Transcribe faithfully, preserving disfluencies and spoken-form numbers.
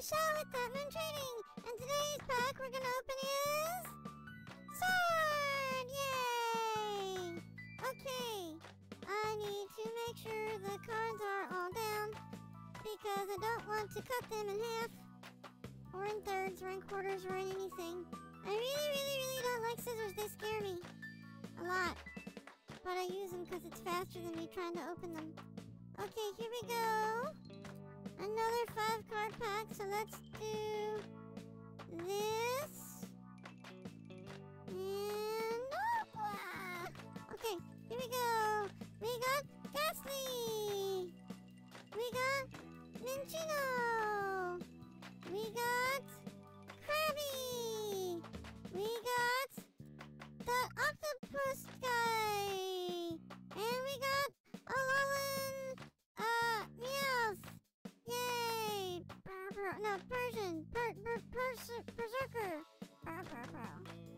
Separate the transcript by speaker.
Speaker 1: shall with that moon trading. And today's pack we're gonna open is sword! Yay! Okay, I need to make sure the cards are all down because I don't want to cut them in half or in thirds or in quarters or in anything. I really, really, really don't like scissors. They scare me a lot. But I use them because it's faster than me trying to open them. Okay, here we go. Another five card pack, so let's do this. And oh, okay, here we go. We got Ghastly. We got Minchino. We got Krabby. We got the octopus guy. And we got a Alolan, uh, Meowth. Yay! Burr, burr, no, Persian. Per, per, pers, berserker. Burr, burr, burr.